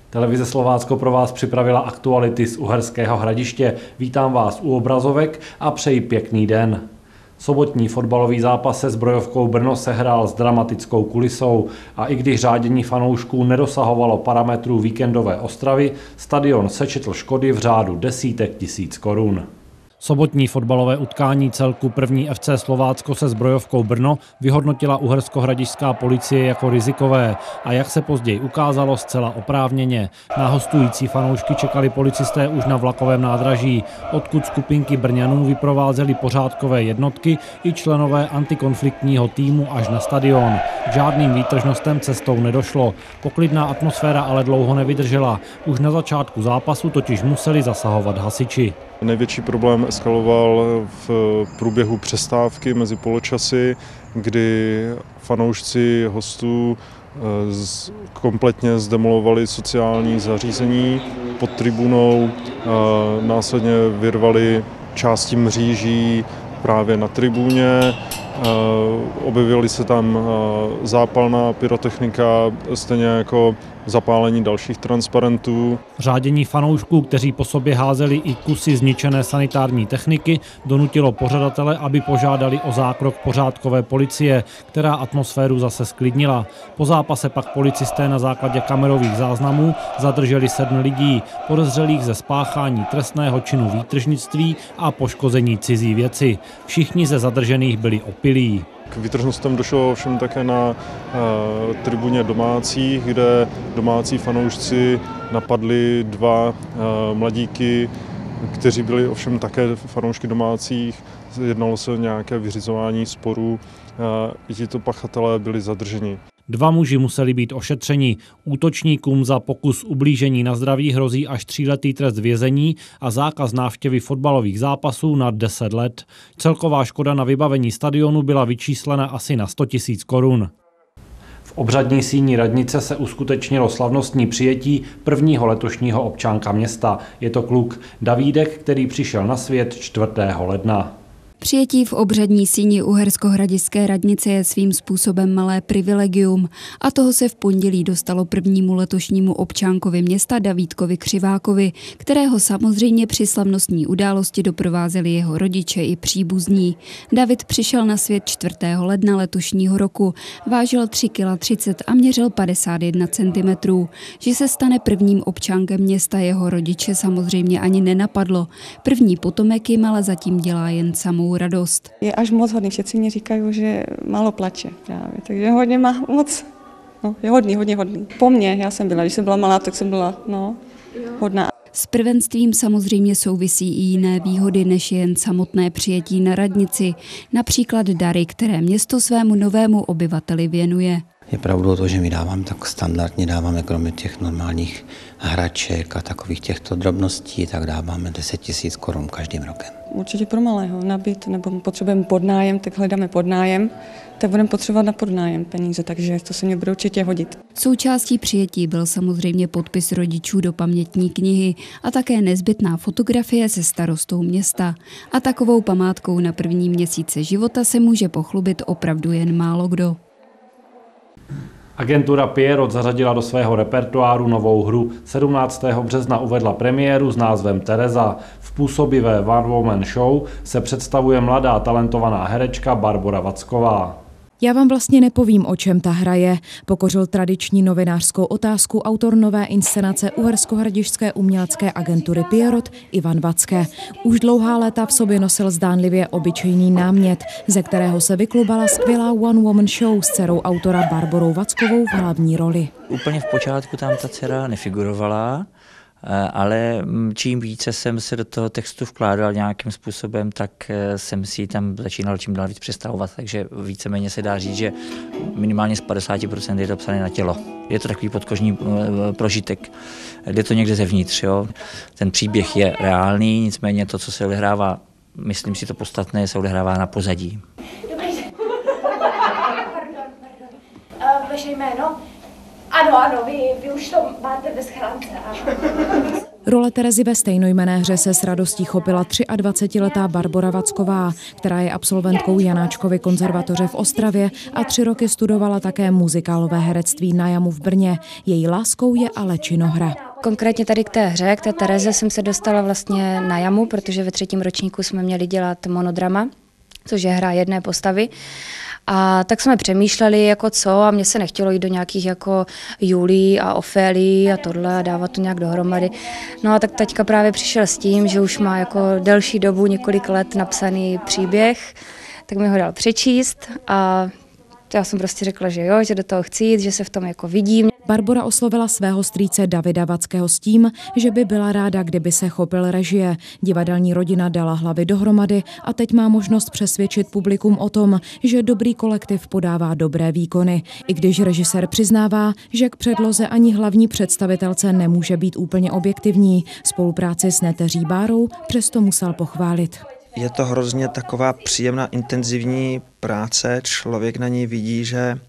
Televize Slovácko pro vás připravila aktuality z Uherského Hradiště. Vítám vás u obrazovek a přeji pěkný den. Sobotní fotbalový zápas se Zbrojovkou Brno sehrál s dramatickou kulisou a i když řádění fanoušků nedosahovalo parametrů víkendové Ostravy, stadion sečetl škody v řádu desítek tisíc korun. Sobotní fotbalové utkání celku první FC Slovácko se Zbrojovkou Brno vyhodnotila uherskohradišťská policie jako rizikové a jak se později ukázalo zcela oprávněně. Na hostující fanoušky čekali policisté už na vlakovém nádraží, odkud skupinky Brňanů vyprovázely pořádkové jednotky i členové antikonfliktního týmu až na stadion. K žádným výtržnostem cestou nedošlo. Poklidná atmosféra ale dlouho nevydržela. Už na začátku zápasu totiž museli zasahovat hasiči. Největší problém eskaloval v průběhu přestávky mezi poločasy, kdy fanoušci hostů kompletně zdemolovali sociální zařízení pod tribunou, následně vyrvali části mříží právě na tribuně, objevily se tam zápalná pyrotechnika, stejně jako zapálení dalších transparentů. Řádění fanoušků, kteří po sobě házeli i kusy zničené sanitární techniky, donutilo pořadatele, aby požádali o zákrok pořádkové policie, která atmosféru zase sklidnila. Po zápase pak policisté na základě kamerových záznamů zadrželi 7 lidí, podezřelých ze spáchání trestného činu výtržnictví a poškození cizí věci. Všichni ze zadržených byli opilí. K výtržnostem došlo ovšem také na tribuně domácích, kde domácí fanoušci napadli 2 mladíky, kteří byli ovšem také fanoušky domácích. Jednalo se o nějaké vyřizování sporů. I tito pachatelé byli zadrženi. 2 muži museli být ošetřeni. Útočníkům za pokus ublížení na zdraví hrozí až 3letý trest vězení a zákaz návštěvy fotbalových zápasů na 10 let. Celková škoda na vybavení stadionu byla vyčíslena asi na 100 000 korun. V obřadní síni radnice se uskutečnilo slavnostní přijetí prvního letošního občánka města. Je to kluk Davídek, který přišel na svět 4. ledna. Přijetí v obřadní síni Uherskohradišťské radnice je svým způsobem malé privilegium a toho se v pondělí dostalo prvnímu letošnímu občánkovi města Davídkovi Křivákovi, kterého samozřejmě při slavnostní události doprovázeli jeho rodiče i příbuzní. David přišel na svět 4. ledna letošního roku, vážil 3,30 kg a měřil 51 cm. Že se stane prvním občánkem města, jeho rodiče samozřejmě ani nenapadlo. První potomek jim ale zatím dělá jen samou radost. Je až moc hodný, všetci mě říkají, že málo plače právě, takže hodně má moc, je hodný. Po mně, já jsem byla, když jsem byla malá, tak jsem byla, hodná. S prvenstvím samozřejmě souvisí i jiné výhody, než jen samotné přijetí na radnici, například dary, které město svému novému obyvateli věnuje. Je pravdou to, že my dáváme tak standardně, dáváme kromě těch normálních hraček a takových těchto drobností, tak dáváme 10 000 korun každým rokem. Určitě pro malého nabít, nebo potřebujeme podnájem, tak hledáme podnájem, tak budeme potřebovat na podnájem peníze, takže to se mě bude určitě hodit. Součástí přijetí byl samozřejmě podpis rodičů do pamětní knihy a také nezbytná fotografie se starostou města. A takovou památkou na první měsíce života se může pochlubit opravdu jen málo kdo. Agentura Pierrot zařadila do svého repertoáru novou hru. 17. března uvedla premiéru s názvem Tereza. V působivé One Woman Show se představuje mladá talentovaná herečka Barbora Vacková. Já vám vlastně nepovím, o čem ta hra je. Pokořil tradiční novinářskou otázku autor nové inscenace uherskohradišťské umělecké agentury Pierrot Ivan Vacke. Už dlouhá léta v sobě nosil zdánlivě obyčejný námět, ze kterého se vyklubala skvělá One Woman Show s dcerou autora Barborou Vackovou v hlavní roli. Úplně v počátku tam ta dcera nefigurovala, ale čím více jsem se do toho textu vkládal nějakým způsobem, tak jsem si tam začínal čím dál víc představovat, takže víceméně se dá říct, že minimálně z 50% je to psané na tělo. Je to takový podkožní prožitek, jde to někde zevnitř. Jo. Ten příběh je reálný, nicméně to, co se odehrává, myslím si to podstatné, se odehrává na pozadí. Vaše jméno? Ano, vy už to máte ve schránce. Role Terezy ve stejnojmenné hře se s radostí chopila 23letá Barbora Vacková, která je absolventkou Janáčkovy konzervatoře v Ostravě a 3 roky studovala také muzikálové herectví na Jamu v Brně. Její láskou je ale činohra. Konkrétně tady k té hře, k té Tereze jsem se dostala vlastně na Jamu, protože ve 3. ročníku jsme měli dělat monodrama, což je hra jedné postavy. A tak jsme přemýšleli, jako co, a mně se nechtělo jít do nějakých jako Julí a Ofélí a tohle a dávat to nějak dohromady. No a tak taťka právě přišel s tím, že už má jako delší dobu, několik let napsaný příběh, tak mi ho dal přečíst a já jsem prostě řekla, že jo, že do toho chci jít, že se v tom jako vidím. Barbora oslovila svého strýce Davida Vackého s tím, že by byla ráda, kdyby se chopil režie. Divadelní rodina dala hlavy dohromady a teď má možnost přesvědčit publikum o tom, že dobrý kolektiv podává dobré výkony. I když režisér přiznává, že k předloze ani hlavní představitelce nemůže být úplně objektivní. Spolupráci s Neteří Bárou přesto musel pochválit. Je to hrozně taková příjemná, intenzivní práce. Člověk na ní vidí, že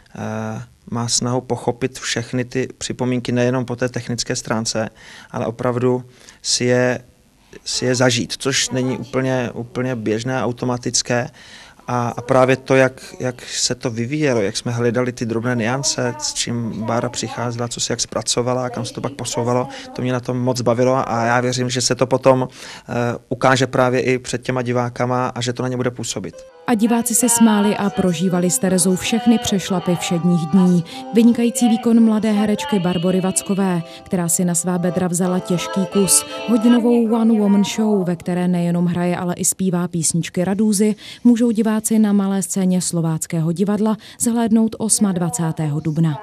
má snahu pochopit všechny ty připomínky nejenom po té technické stránce, ale opravdu si je zažít, což není úplně běžné, automatické. A právě to, jak se to vyvíjelo, jak jsme hledali ty drobné nuance, s čím Bára přicházela, co se jak zpracovala, kam se to pak posouvalo, to mě na tom moc bavilo a já věřím, že se to potom ukáže právě i před těma divákama a že to na ně bude působit. A diváci se smáli a prožívali s Terezou všechny přešlapy všedních dní. Vynikající výkon mladé herečky Barbory Vackové, která si na svá bedra vzala těžký kus, hodinovou one woman show, ve které nejenom hraje, ale i zpívá písničky Radúzy, můžou diváci na malé scéně Slováckého divadla zhlédnout 28. dubna.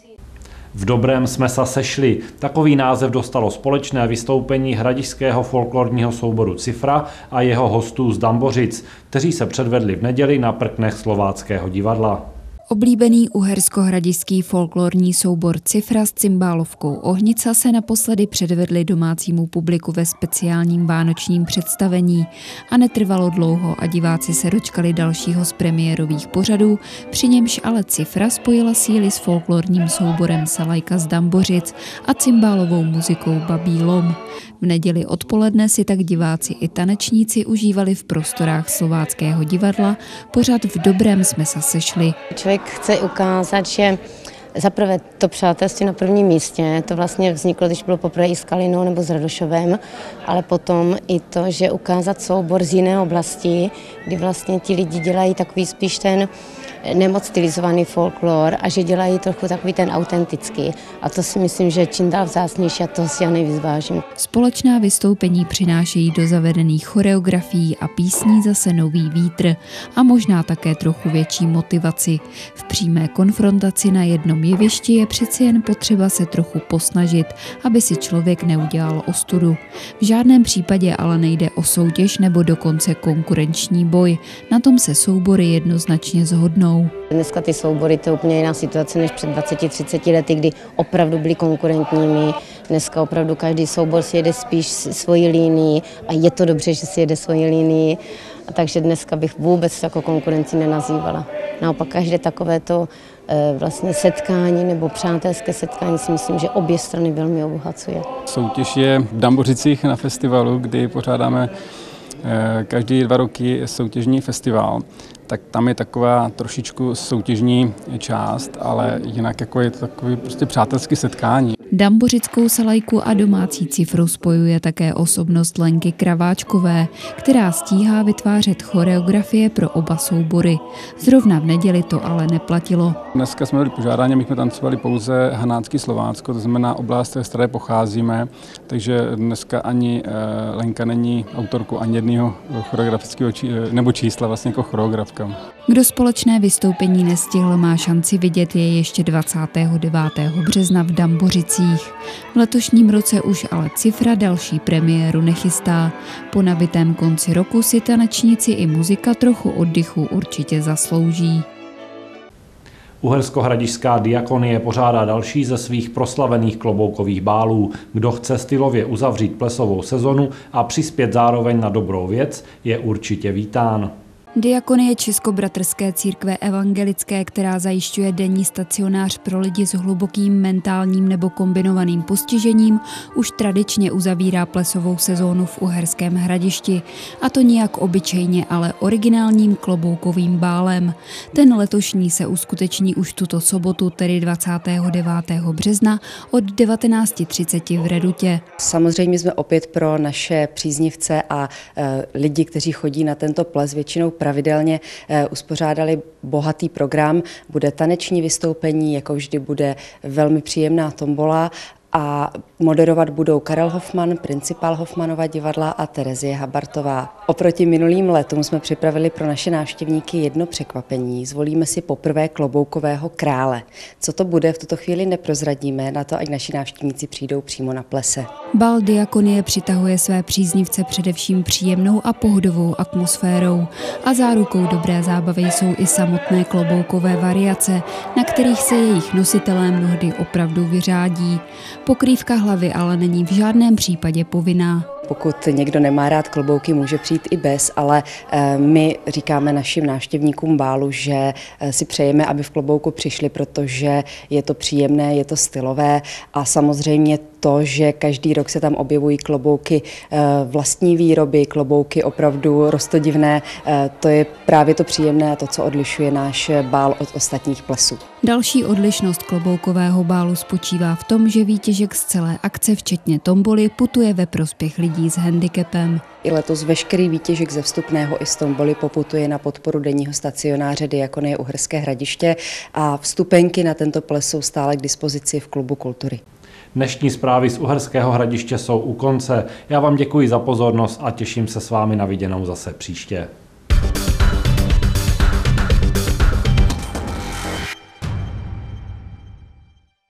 V dobrém jsme se sešli. Takový název dostalo společné vystoupení hradišského folklorního souboru Cifra a jeho hostů z Dambořic, kteří se předvedli v neděli na prknech Slováckého divadla. Oblíbený uherskohradišský folklorní soubor Cifra s cymbálovkou Ohnica se naposledy předvedli domácímu publiku ve speciálním vánočním představení a netrvalo dlouho a diváci se dočkali dalšího z premiérových pořadů, při němž ale Cifra spojila síly s folklorním souborem Salajka z Dambořic a cymbálovou muzikou Babí Lom. V neděli odpoledne si tak diváci i tanečníci užívali v prostorách Slováckého divadla pořad V dobrém jsme se sešli. Člověk chce ukázat, že zaprvé to přátelství na prvním místě, to vlastně vzniklo, když bylo poprvé i s Kalinou nebo s Radošovem, ale potom i to, že ukázat soubor z jiné oblasti, kdy vlastně ti lidi dělají takový spíš ten nemoc stylizovaný folklor a že dělají trochu takový ten autentický. A to si myslím, že čím dál vzácnější a toho si já nejvíc vážím. Společná vystoupení přinášejí do zavedených choreografií a písní zase nový vítr a možná také trochu větší motivaci. V přímé konfrontaci na jednom jevišti je přeci jen potřeba se trochu posnažit, aby si člověk neudělal ostudu. V žádném případě ale nejde o soutěž nebo dokonce konkurenční boj. Na tom se soubory jednoznačně shodnou. Dneska ty soubory to je úplně jiná situace než před 20-30 lety, kdy opravdu byli konkurentními. Dneska opravdu každý soubor si jede spíš svoji linii a je to dobře, že si jede svoji linii. A takže dneska bych vůbec jako konkurenci nenazývala. Naopak každé takovéto vlastně setkání nebo přátelské setkání si myslím, že obě strany velmi obohacuje. Soutěž je v Dambořicích na festivalu, kdy pořádáme každý 2 roky soutěžní festival. Tak tam je taková trošičku soutěžní část, ale jinak jako je to takový prostě přátelské setkání. Dambořickou Salajku a domácí Cifru spojuje také osobnost Lenky Kraváčkové, která stíhá vytvářet choreografie pro oba soubory. Zrovna v neděli to ale neplatilo. Dneska jsme byli požádáni, my jsme tancovali pouze Hanácký Slovácko, to znamená oblast, z které pocházíme, takže dneska ani Lenka není autorkou ani jedného choreografického nebo čísla vlastně jako choreografka. Kdo společné vystoupení nestihl, má šanci vidět je ještě 29. března v Dambořicích. V letošním roce už ale Cifra další premiéru nechystá. Po nabitém konci roku si tanečníci i muzika trochu oddychu určitě zaslouží. Uherskohradišská diakonie pořádá další ze svých proslavených kloboukových bálů. Kdo chce stylově uzavřít plesovou sezonu a přispět zároveň na dobrou věc, je určitě vítán. Diakonie Českobratrské církve evangelické, která zajišťuje denní stacionář pro lidi s hlubokým mentálním nebo kombinovaným postižením, už tradičně uzavírá plesovou sezónu v Uherském Hradišti. A to nijak obyčejně, ale originálním kloboukovým bálem. Ten letošní se uskuteční už tuto sobotu, tedy 29. března od 19:30 v Redutě. Samozřejmě jsme opět pro naše příznivce a lidi, kteří chodí na tento ples většinou pravidelně uspořádali bohatý program. Bude taneční vystoupení, jako vždy bude velmi příjemná tombola a moderovat budou Karel Hofmann, principál Hofmannova divadla a Terezie Habartová. Oproti minulým letům jsme připravili pro naše návštěvníky jedno překvapení. Zvolíme si poprvé kloboukového krále. Co to bude, v tuto chvíli neprozradíme, na to ať naši návštěvníci přijdou přímo na plese. Bal Diakonie přitahuje své příznivce především příjemnou a pohodovou atmosférou. A zárukou dobré zábavy jsou i samotné kloboukové variace, na kterých se jejich nositelé mnohdy opravdu vyřádí. Pokrývka hlavy ale není v žádném případě povinná. Pokud někdo nemá rád klobouky, může přijít i bez, ale my říkáme našim návštěvníkům bálu, že si přejeme, aby v klobouku přišli, protože je to příjemné, je to stylové a samozřejmě to, že každý rok se tam objevují klobouky vlastní výroby, klobouky opravdu roztodivné, to je právě to příjemné a to, co odlišuje náš bál od ostatních plesů. Další odlišnost kloboukového bálu spočívá v tom, že výtěžek z celé akce, včetně tomboly, putuje ve prospěch lidí s handicapem. I letos veškerý výtěžek ze vstupného i z tomboly poputuje na podporu denního stacionáře Diakonie Uherské Hradiště a vstupenky na tento ples jsou stále k dispozici v Klubu kultury. Dnešní zprávy z Uherského Hradiště jsou u konce. Já vám děkuji za pozornost a těším se s vámi na viděnou zase příště.